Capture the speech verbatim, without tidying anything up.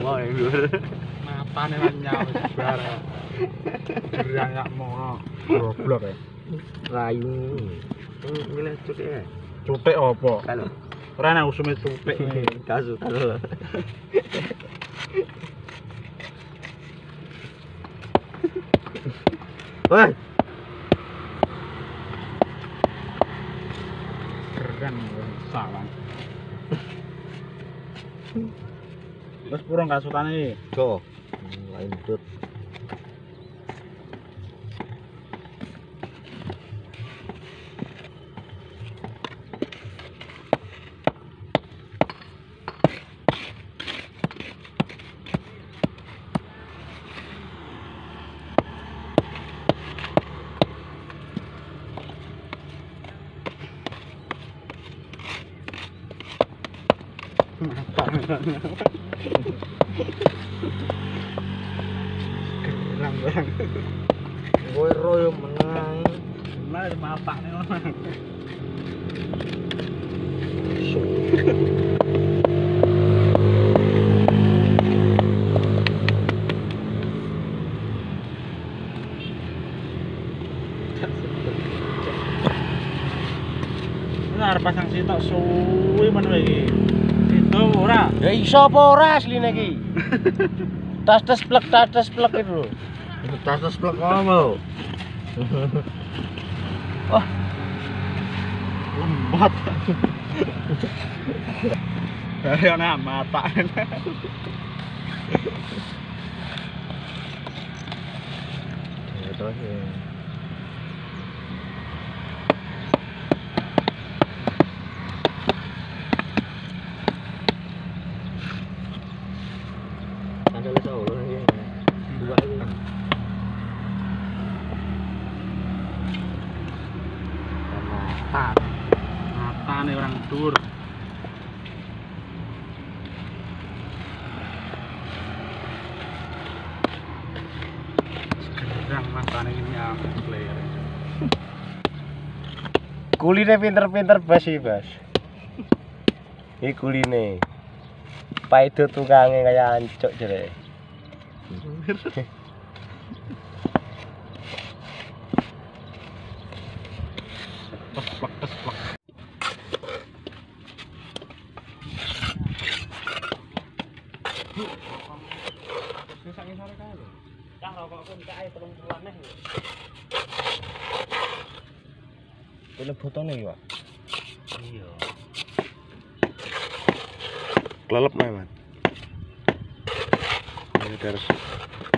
mono ning dhuwur. Matane lan nyawa jebar. Gerang gak mono. Goblok ya. Rayu. Milih cutik ya. Cutik apa? Kalau Ora ana usume cutik. kasu kasu. Woi. Gerang salah. Wes purung kasutane. Go. Lain dut. Gerang bang. Kowe royo menang. Nah, mapakne ngono. Nah, arep pasang sitok suwi men kowe iki. Itu ora. Ya iso apa ora asline iki? Tas-tas plek, tas-tas plek itu lho. Tas-tas plek apa? Wah. Lembat. Ayo nak mata. Ya terus ya. Ada lu tahu lagi. Dua ini. Mata. Matane orang dur. Sekarang matane ini aku player. Kuline pinter-pinter bas iki, Bas. Iki kuline. Paido tukange kaya ancuk jere. Plek plek plek. Susah ngisore kae lho. Cah rokokku kae telung puluhan neh lho. Kuwi botone iki, Pak. Iya. Klelep, Mas. Ini terus.